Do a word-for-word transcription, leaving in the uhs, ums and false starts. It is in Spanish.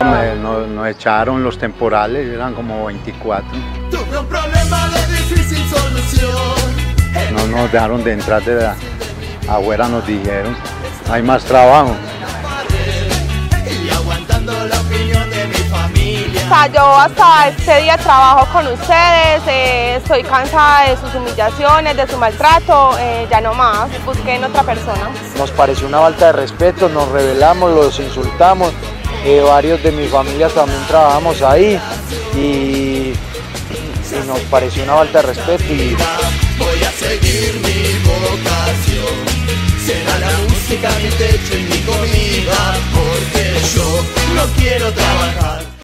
me, nos, nos echaron los temporales, eran como veinticuatro. Tuve un problema de difícil solución. No nos dejaron de entrar de la afuera, nos dijeron, hay más trabajo. Y aguantando la opinión de mi familia. O sea, yo hasta este día trabajo con ustedes, eh, estoy cansada de sus humillaciones, de su maltrato, eh, ya no más, busquen otra persona. Nos pareció una falta de respeto, nos rebelamos, los insultamos, eh, varios de mi familia también trabajamos ahí y, y nos pareció una falta de respeto. Y... voy a seguir mi vocación. Será la música mi techo y mi comida, porque yo no quiero trabajar.